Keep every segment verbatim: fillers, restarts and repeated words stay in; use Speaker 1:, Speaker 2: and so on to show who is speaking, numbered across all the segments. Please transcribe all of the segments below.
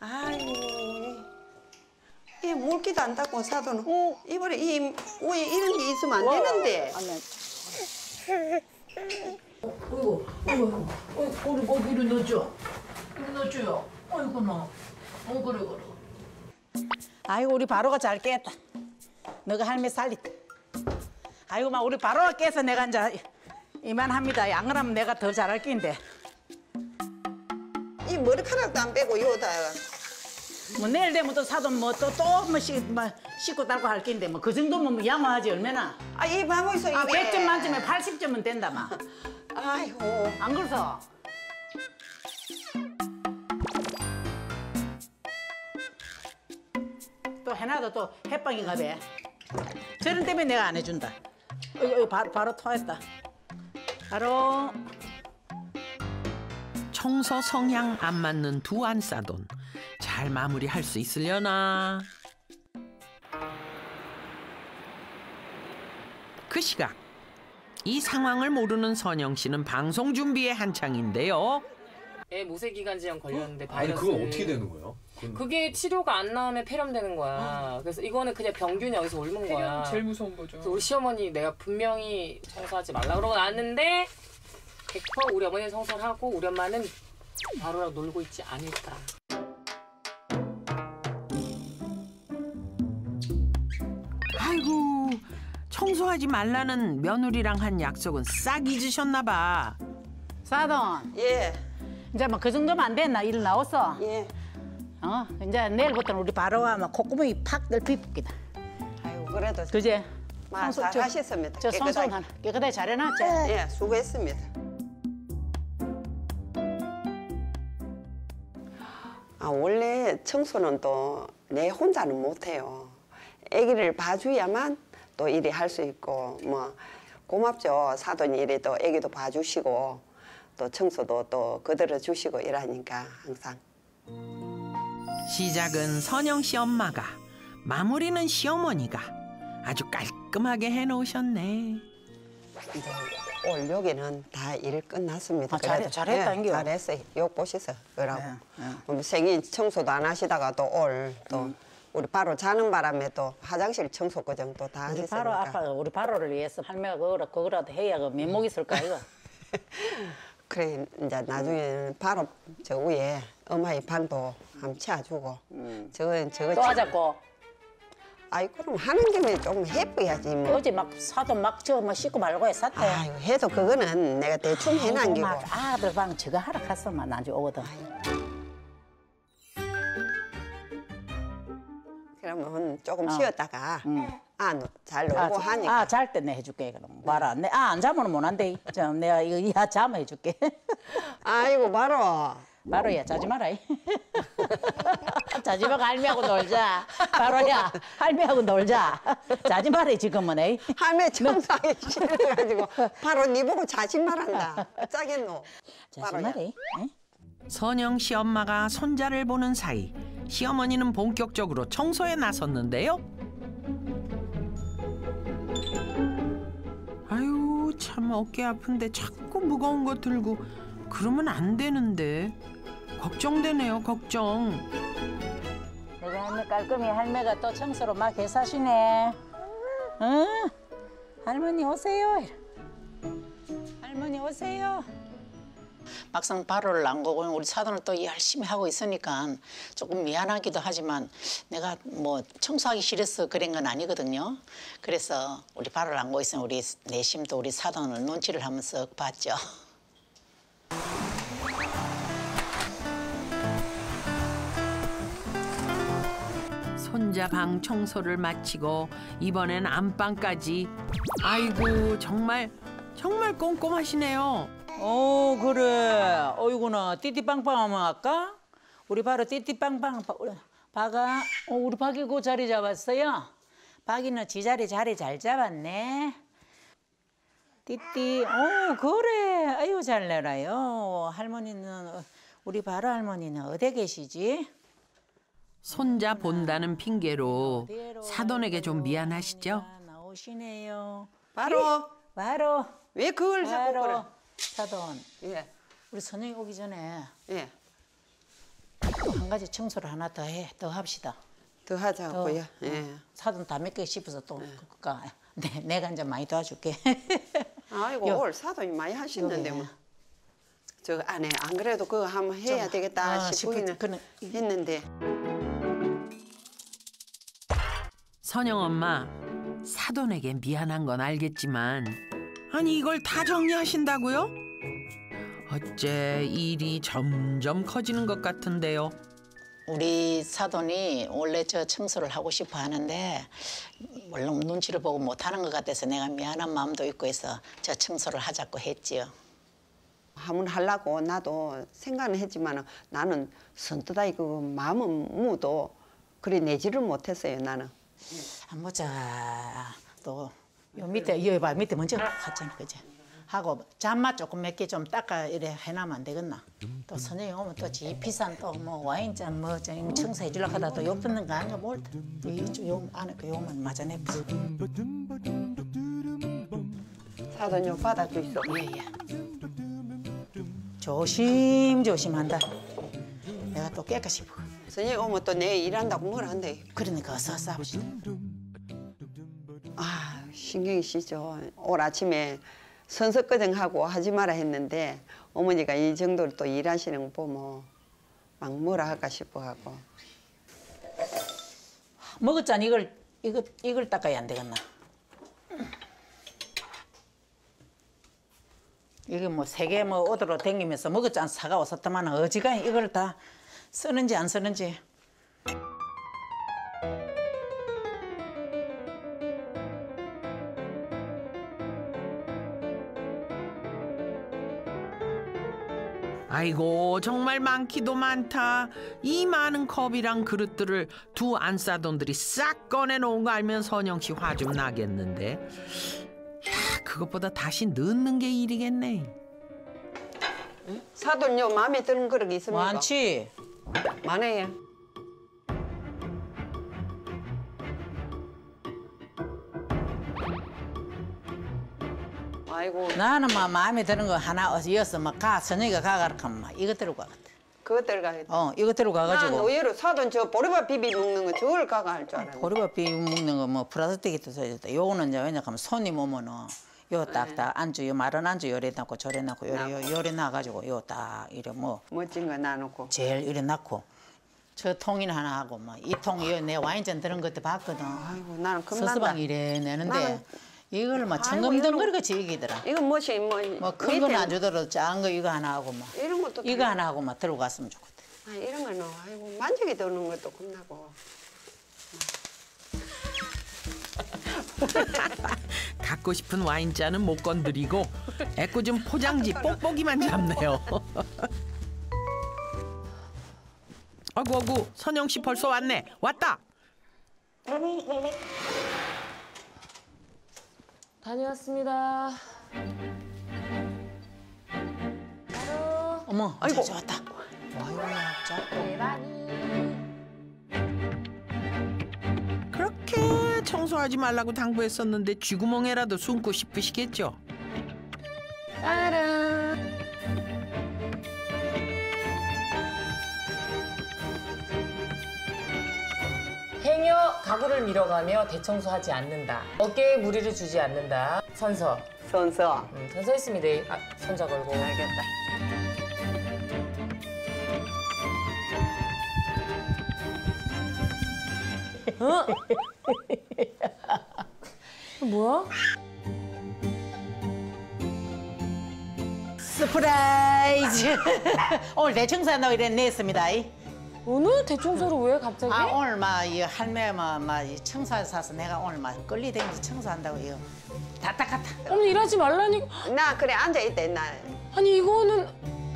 Speaker 1: 아이고, 이 물기도 안 닦고 사도는 어, 이번에 이 위에 이런 게 있으면 안 되는데.
Speaker 2: 어이구, 어이구, 어이구, 우리 고기를 넣어줘. 이리 넣어줘요. 어이구, 너. 어, 그래, 그래.
Speaker 3: 아이고, 우리 바로가 잘 깼다. 너가 할매 살리다. 아이고, 막 우리 바로가 깨서 내가 이제 이만합니다. 안 그러면 내가 더 잘할 낀데.
Speaker 1: 이 머리카락도 안 빼고 요다.
Speaker 3: 뭐 내일 되면 또 사도 뭐또또뭐 뭐 씻고 닦고 할 낀데 뭐 그 정도면 뭐 양호하지 얼마나.
Speaker 1: 아, 이 방울소 이게.
Speaker 3: 아, 백 점 만점에 팔십 점은 된다 막.
Speaker 1: 아이고.
Speaker 3: 안 그래서? 또 해놔도 또 햇빵인가 봐. 저런 때문에 내가 안 해준다. 이거, 이거 바로, 바로 토했다. 바로.
Speaker 4: 청소 성향 안 맞는 두 안싸돈. 잘 마무리할 수 있으려나? 그 시각. 이 상황을 모르는 선영 씨는 방송 준비에 한창인데요.
Speaker 5: 애 모세기관지염 걸렸는데
Speaker 6: 아니
Speaker 5: 바이러스.
Speaker 6: 그건 어떻게 되는 거예요? 그건...
Speaker 5: 그게 치료가 안 나오면 폐렴되는 거야. 그래서 이거는 그냥 병균이 여기서 옮은 거야.
Speaker 7: 제일 무서운 거죠.
Speaker 5: 그래서 우리 시어머니 내가 분명히 청소하지 말라 그러고 나왔는데 백 퍼센트 우리 어머니는 청소를 하고 우리 엄마는 바로랑 놀고 있지 않을까.
Speaker 4: 아이고, 청소하지 말라는 며느리랑 한 약속은 싹 잊으셨나 봐.
Speaker 3: 사돈.
Speaker 1: 예.
Speaker 3: 이제 뭐 그 정도면 안 됐나? 일 나왔어.
Speaker 1: 예.
Speaker 3: 어, 이제 내일부터는 우리 바로와 막 콧구멍이 팍 넓히기다.
Speaker 1: 아이고, 그래도.
Speaker 3: 그제?
Speaker 1: 마, 잘
Speaker 3: 저,
Speaker 1: 하셨습니다.
Speaker 3: 저 청소 하나 깨끗하게 잘해놨지?
Speaker 1: 예, 수고했습니다. 아, 원래 청소는 또 내 혼자는 못해요. 아기를 봐줘야만 또 일이 할 수 있고, 뭐, 고맙죠. 사돈이 이래 또 아기도 봐주시고, 또 청소도 또 거들어 주시고 이러니까 항상.
Speaker 4: 시작은 선영 씨 엄마가, 마무리는 시어머니가 아주 깔끔하게 해놓으셨네.
Speaker 1: 이제 올 여기는 다 일 끝났습니다.
Speaker 3: 아, 잘, 잘했다,
Speaker 1: 예,
Speaker 3: 인겨.
Speaker 1: 잘했어요. 요 보시세요. 그러고
Speaker 3: 네, 네.
Speaker 1: 음, 생일 청소도 안 하시다가 또 올 또
Speaker 3: 음.
Speaker 1: 우리 바로 자는 바람에 또 화장실 청소 과정 또 다
Speaker 3: 우리
Speaker 1: 하셨으니까.
Speaker 3: 바로 아빠, 우리 바로를 위해서 할매가 그거라, 그거라도 해야 그 면목 있을까, 이거?
Speaker 1: 그래 이제 나중에 바로 저 위에 엄마의 방도 한번 채워주고
Speaker 3: 음.
Speaker 1: 저거 저거
Speaker 3: 또 하자고.
Speaker 1: 아이 그럼 하는 김에 좀 해봐야지 뭐.
Speaker 3: 어제 막 사돈 막 저 뭐 씻고 말고 했었대.
Speaker 1: 아유 해도 그거는 내가 대충 해놨기고.
Speaker 3: 막 아들 방 저거 하러 갔어만 나중에 오거든.
Speaker 1: 그러면 조금
Speaker 3: 어.
Speaker 1: 쉬었다가
Speaker 3: 응.
Speaker 1: 아잘 놀고
Speaker 3: 아, 자-
Speaker 1: 하니까.
Speaker 3: 아, 잘 때 내 해줄게 그럼. 봐라. 내, 아, 안 자면 못 한대. 저 내가 이거 이하 자면 해줄게.
Speaker 1: 아이고 바로.
Speaker 3: 바로야 자지 마라. 자지 말고 할매하고 놀자. 바로야 할매하고 놀자. 자지 마라 지금은. 에이.
Speaker 1: 할매 청소하기 싫어가지고 바로 니 보고 자신 말한다. 짜겠노.
Speaker 3: 자지 마라. 에이.
Speaker 4: 선영 씨 엄마가 손자를 보는 사이 시어머니는 본격적으로 청소에 나섰는데요. 아유, 참 어깨 아픈데 자꾸 무거운 거 들고 그러면 안 되는데. 걱정되네요, 걱정.
Speaker 3: 우리 할매 깔끔히 할매가 또 청소로 막 해사시네. 응? 할머니 오세요. 할머니 오세요. 막상 바로를 안 가고 우리 사돈을 또 열심히 하고 있으니까 조금 미안하기도 하지만 내가 뭐 청소하기 싫어서 그런 건 아니거든요. 그래서 우리 바로를 안 가고 있으면 우리 내심도 우리 사돈을 눈치를 한번 쓱 봤죠.
Speaker 4: 손자 방 청소를 마치고 이번엔 안방까지. 아이고, 정말 정말 꼼꼼하시네요.
Speaker 3: 어 그래. 어이구나. 띠띠빵빵하면 할까? 우리 바로 띠띠빵빵 박아. 어, 우리 박이 그 자리 잡았어요. 박이는 지 자리 자리 잘 잡았네. 띠띠. 어 그래. 아유 잘 내라요. 할머니는 우리 바로 할머니는 어디 계시지?
Speaker 4: 손자 본다는 핑계로 사돈에게 좀 미안하시죠?
Speaker 3: 나오시네요.
Speaker 1: 바로.
Speaker 3: 바로.
Speaker 1: 왜 그걸 자꾸 그래?
Speaker 3: 사돈.
Speaker 1: 예.
Speaker 3: 우리 선영이 오기 전에
Speaker 1: 예.
Speaker 3: 또 한 가지 청소를 하나 더 해, 더 합시다.
Speaker 1: 더 하자고요.
Speaker 3: 더,
Speaker 1: 예.
Speaker 3: 사돈 다 몇 개 씹어서 또 그까. 네, 내가 이제 많이 도와줄게.
Speaker 1: 아이고
Speaker 3: 요-
Speaker 1: 올 사돈이 많이 하시는데
Speaker 3: 요게.
Speaker 1: 뭐. 저 안에 안 그래도 그거 한번 해야
Speaker 3: 좀,
Speaker 1: 되겠다
Speaker 3: 아,
Speaker 1: 싶기는
Speaker 3: 싶을 때-
Speaker 1: 했는데.
Speaker 4: 선영 엄마, 사돈에게 미안한 건 알겠지만 아니 이걸 다 정리하신다고요? 어째 일이 점점 커지는 것 같은데요.
Speaker 3: 우리 사돈이 원래 저 청소를 하고 싶어 하는데 물론 눈치를 보고 못하는 것 같아서 내가 미안한 마음도 있고 해서 저 청소를 하자고 했지요.
Speaker 1: 한번 하려고 나도 생각은 했지만 나는 선뜻하게 그 마음은 무도 그리 내지를 못했어요 나는.
Speaker 3: 한 보자. 또 요 밑에 여기 봐 밑에 먼저 갔잖아, 그지? 하고 잔맛 조금 몇 개 좀 닦아 이래 해놔면 안 되겠나? 또 선영이 오면 또 지 비싼 또 뭐 와인잔 뭐 좀 청소해 주려고 하다 또 욕 듣는 거 아니야 뭘? 이요 안에 그 욕만 맞아내.
Speaker 1: 사돈 요 받아주 있어.
Speaker 3: 예예. 조심 조심한다. 내가 또 깨끗이 보고.
Speaker 1: 선생님 오면 또 내일 일한다고 뭘 한대.
Speaker 3: 그러니까 어서 어서 합시다.
Speaker 1: 아 신경이 쓰죠. 올 아침에 선석거정하고 하지 마라 했는데 어머니가 이 정도로 또 일하시는 거 보면 막 뭐라 할까 싶어하고.
Speaker 3: 먹었잖아. 이걸 이거 이걸 닦아야 안 되겠나? 이게 뭐 세계 뭐 어디로 댕기면서 먹었잖아. 사가 왔었더만 어지간히 이걸 다 쓰는지 안 쓰는지.
Speaker 4: 아이고 정말 많기도 많다. 이 많은 컵이랑 그릇들을 두 안싸돈들이 싹 꺼내놓은 거 알면 선영 씨 화 좀 나겠는데. 야, 그것보다 다시 넣는 게 일이겠네.
Speaker 1: 사돈요 마음에 드는 그릇 있습니까?
Speaker 3: 많지.
Speaker 1: 많아요. 아이고
Speaker 3: 나는 막 마음에 드는 거 하나 이어서 막가 선영이가 가가라 하면 막 이거 들고 가거든.
Speaker 1: 그것들 가겠다.
Speaker 3: 어 이거 들고
Speaker 1: 난
Speaker 3: 가가지고
Speaker 1: 의외로 사돈 저 보리밥 비비 먹는 거 저걸 가가 할 줄 알았는데.
Speaker 3: 보리밥 비빔 먹는 거 뭐 플라스틱이 써있다. 요거는 이제 왜냐하면 손님 오면은 요 딱딱 안주 요 마른 안주 요래 놨고 저래 놨고 요래 요- 요래 놔가지고 요 딱 이래 뭐
Speaker 1: 멋진 거 놔놓고.
Speaker 3: 제일 이래 놨고 저 통이나 하나 하고 뭐 이 통이 내 와인잔 들은 것도 봤거든.
Speaker 1: 아이고 나는 겁난다.
Speaker 3: 서서방 이래 내는데
Speaker 1: 나는-
Speaker 3: 이걸 막
Speaker 1: 아이고,
Speaker 3: 청금덩거리같이 얘기더라.
Speaker 1: 이건 뭐지 뭐.
Speaker 3: 뭐 큰 건
Speaker 1: 밑에
Speaker 3: 안 주더라도 작은 거 이거 하나 하고 막
Speaker 1: 이런 것도
Speaker 3: 이거
Speaker 1: 다-
Speaker 3: 하나 하고 막 들고 갔으면 좋겠다.
Speaker 1: 아, 이런 거는 아이고 만지게 도는 것도 겁나고.
Speaker 4: 갖고 싶은 와인잔은 못 건드리고 애꿎은 포장지 뽁뽁이만 잡네요. 아이고 아이고 선영 씨 벌써 왔네. 왔다.
Speaker 5: 다녀왔습니다.
Speaker 3: 어머,
Speaker 1: 아이고.
Speaker 3: 저 왔다. 아이고야, 자.
Speaker 4: 그렇게 청소하지 말라고 당부했었는데 쥐구멍에라도 숨고 싶으시겠죠.
Speaker 5: 짜란. 행여 가구를 밀어가며 대청소하지 않는다. 어깨에 무리를 주지 않는다. 선서.
Speaker 1: 선서.
Speaker 5: 음, 선서했습니다. 아, 손자 걸고.
Speaker 1: 알겠다.
Speaker 5: 어? 뭐야?
Speaker 3: 서프라이즈. 오늘 대청소한다고 이래 냈습니다.
Speaker 5: 오늘 대청소를 왜 갑자기?
Speaker 3: 아 오늘 막이 할매 막막 청소해 사서 내가 오늘 막 끌리대면서 청소한다고 이거 다 닦았다.
Speaker 5: 어머니 일하지 말라니.
Speaker 1: 나 그래 앉아 있대 나.
Speaker 5: 아니 이거는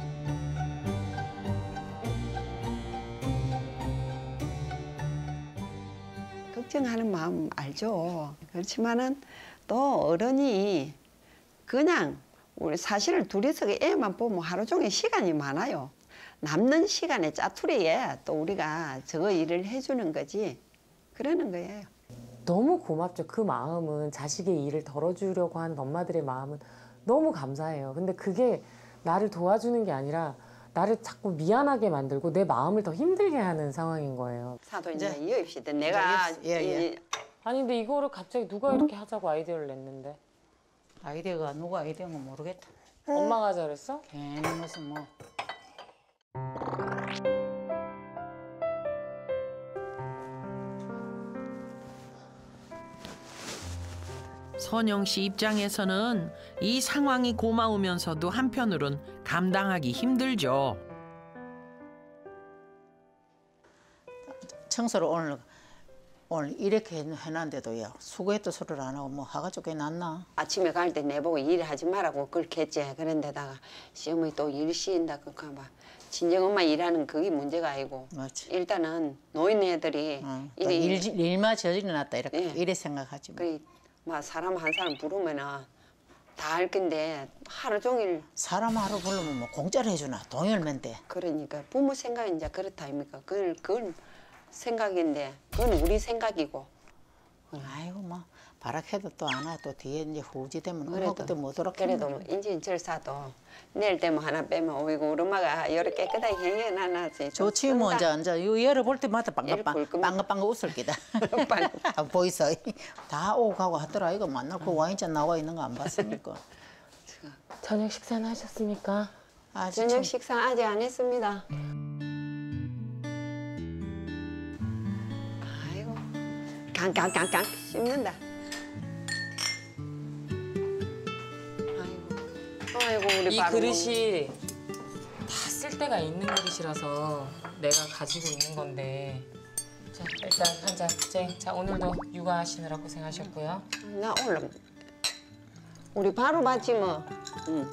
Speaker 1: 걱정하는 마음 알죠. 그렇지만은 또 어른이 그냥 우리 사실 둘이서 애만 보면 하루 종일 시간이 많아요. 남는 시간에 짜투리에 또 우리가 저거 일을 해주는 거지. 그러는 거예요.
Speaker 5: 너무 고맙죠. 그 마음은 자식의 일을 덜어주려고 하는 엄마들의 마음은 너무 감사해요. 근데 그게 나를 도와주는 게 아니라
Speaker 6: 나를 자꾸 미안하게 만들고 내 마음을 더 힘들게 하는 상황인 거예요.
Speaker 1: 사돈 이제 이어입시다. 내가
Speaker 7: 이제 예, 예.
Speaker 1: 이-
Speaker 6: 아니 근데 이거를 갑자기 누가 이렇게 하자고 아이디어를 냈는데?
Speaker 3: 아이디어가 누가 아이디어인가 모르겠다.
Speaker 6: 엄마가 잘했어?
Speaker 3: 괜히 무슨 뭐.
Speaker 4: 선영 씨 입장에서는 이 상황이 고마우면서도 한편으론 감당하기 힘들죠.
Speaker 3: 청소를 오늘 오늘 이렇게 해놨는데도요. 수고했다 소리를 안 하고 뭐 하가지고 꽤 낫나?
Speaker 1: 아침에 갈 때 내보고 일하지 말라고 그렇겠지. 그런데다가 시어머니 또 일 시인다 그까 봐. 친정 엄마 일하는 그게 문제가 아니고
Speaker 3: 맞지.
Speaker 1: 일단은 노인 애들이
Speaker 3: 어,
Speaker 1: 일이
Speaker 3: 일, 일만 저질러 놨다 이렇게
Speaker 1: 예.
Speaker 3: 이래 생각하지 뭐.
Speaker 1: 그래 막 사람 한 사람 부르면은 다 할 건데 하루 종일
Speaker 3: 사람 하루 부르면 뭐 공짜로 해주나? 돈이 얼만데. 돼.
Speaker 1: 그러니까 부모 생각이 이제 그렇다 아닙니까? 그걸 그건 생각인데 그건 우리 생각이고
Speaker 3: 아이고 뭐 바락해도 또 안 와. 또 뒤에 이제 후지 되면 엄마
Speaker 1: 그래도
Speaker 3: 그때 못 오라.
Speaker 1: 그래도 인진 절사도 내일 되면 하나 빼면 오이고 우리 엄마가 여러 깨끗하게 행해놔놨지.
Speaker 3: 좋지 뭐 이제 이제 요 얘를 볼 때마다
Speaker 1: 얘를 볼
Speaker 3: 빵긋빵
Speaker 1: 거면-
Speaker 3: 빵긋빵긋 웃을 기다.
Speaker 1: 빵긋.
Speaker 3: 아, 보이소? 다 오고 가고 하더라. 이거 만날 그 와인잔 나와 있는 거 안 봤습니까?
Speaker 6: 저녁 식사는 하셨습니까?
Speaker 3: 아,
Speaker 1: 저녁
Speaker 3: 참.
Speaker 1: 식사 아직 안 했습니다. 아이고 깡깡깡깡 씹는다. 아이고, 아이고 우리
Speaker 2: 이
Speaker 1: 바로
Speaker 2: 그릇이 다 쓸 데가 있는 그릇이라서 내가 가지고 있는 건데 자 일단 한 잔. 쟁. 자 오늘도 육아하시느라 고생하셨고요.
Speaker 1: 나 오늘 우리 바로 봤지 뭐. 응.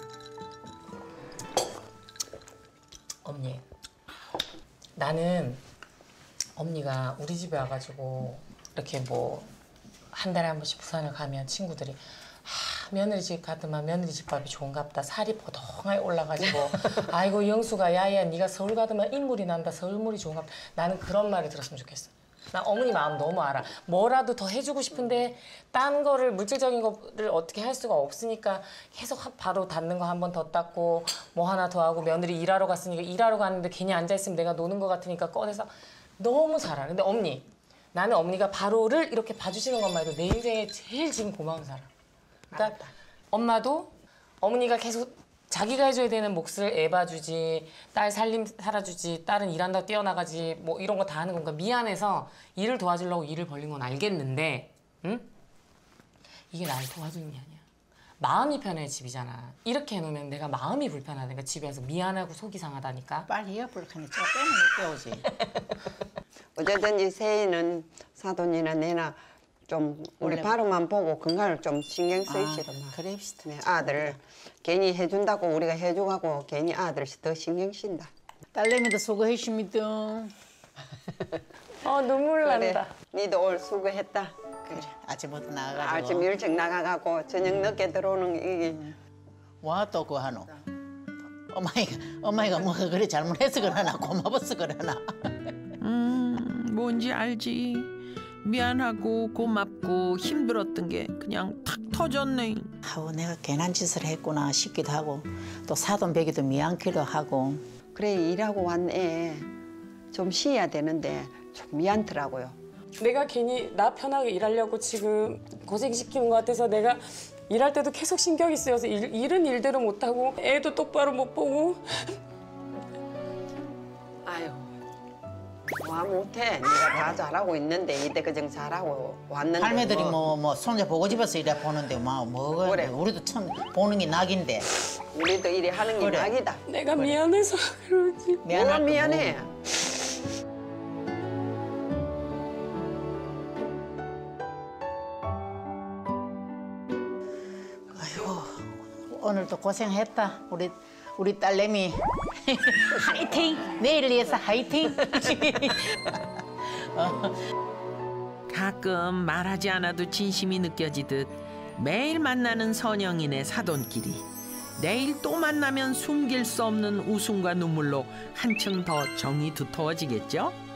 Speaker 2: 언니 나는 언니가 우리 집에 와가지고 이렇게 뭐 한 달에 한 번씩 부산을 가면 친구들이 아, 며느리 집 가더만 며느리 집밥이 좋은갑다. 살이 포동하게 올라가지고 아이고 영수가 야야 네가 서울 가더만 인물이 난다. 서울물이 좋은갑다. 나는 그런 말을 들었으면 좋겠어. 나 어머니 마음 너무 알아. 뭐라도 더 해주고 싶은데 딴 거를 물질적인 거를 어떻게 할 수가 없으니까 계속 하- 바로 닿는 거 한 번 더 닦고 뭐 하나 더 하고 며느리 일하러 갔으니까 일하러 갔는데 괜히 앉아있으면 내가 노는 거 같으니까 꺼내서 너무 잘 알아. 근데 언니 나는 어머니가 바로를 이렇게 봐주시는 것만 해도 내 인생에 제일 지금 고마운 사람. 그러니까 엄마도 어머니가 계속 자기가 해줘야 되는 몫을 애 봐주지, 딸 살림 살아주지, 딸은 일한다고 뛰어나가지 뭐 이런 거 다 하는 건가 미안해서 일을 도와주려고 일을 벌린 건 알겠는데 응? 이게 나를 도와주는 게 아니야. 마음이 편해 집이잖아. 이렇게 해놓으면 내가 마음이 불편하니까 집에서 미안하고 속이 상하다니까.
Speaker 3: 빨리 옆을 하니 저 빼면 못 빼오지.
Speaker 1: 어쨌든지 새해는 사돈이나 내나 좀 우리
Speaker 3: 원래-
Speaker 1: 바로만 보고 건강을 좀 신경 쓰입시다. 뭐.
Speaker 3: 그래봅시다.
Speaker 1: 네, 아들 괜히 해준다고 우리가 해주고 괜히 아들 더 신경 쓴다.
Speaker 3: 딸내미도 수고했습니다.
Speaker 2: 어 눈물
Speaker 1: 그래,
Speaker 2: 난다.
Speaker 1: 니도 올 수고했다.
Speaker 3: 그래, 아침부터 나가가지고.
Speaker 1: 아침 일찍 나가가고 저녁 늦게 들어오는 이게
Speaker 3: 와 또 그거 하노. 어머니가 어머니가 뭐 그래 잘못해서 그러나 고마워서 그러나.
Speaker 4: 음, 뭔지 알지. 미안하고 고맙고 힘들었던 게 그냥 탁 터졌네.
Speaker 3: 아우 내가 괜한 짓을 했구나 싶기도 하고 또 사돈 배기도 미안기도 하고.
Speaker 1: 그래 일하고 왔네. 좀 쉬어야 되는데 좀 미안더라고요.
Speaker 2: 내가 괜히 나 편하게 일하려고 지금 고생시키는 것 같아서 내가 일할 때도 계속 신경이 쓰여서 일, 일은 일대로 못하고 애도 똑바로 못 보고
Speaker 1: 아유, 와 못해. 네가 다 잘하고 있는데 이때 그정 잘하고 왔는데
Speaker 3: 할매들이 뭐 뭐 손자 보고 집에서 이래 보는데 뭐 뭐가
Speaker 1: 그래.
Speaker 3: 우리도 참 보는 게 낙인데.
Speaker 1: 우리도 이리 하는 게
Speaker 3: 그래.
Speaker 1: 낙이다.
Speaker 2: 내가 미안해서 그러지.
Speaker 1: 뭐가
Speaker 3: 미안할 거
Speaker 1: 미안해.
Speaker 3: 뭐. 아이고 오늘도 고생했다. 우리 우리 딸내미 화이팅. 내일 위해서 화이팅.
Speaker 4: 가끔 말하지 않아도 진심이 느껴지듯 매일 만나는 선영이네 사돈끼리. 내일 또 만나면 숨길 수 없는 웃음과 눈물로 한층 더 정이 두터워지겠죠?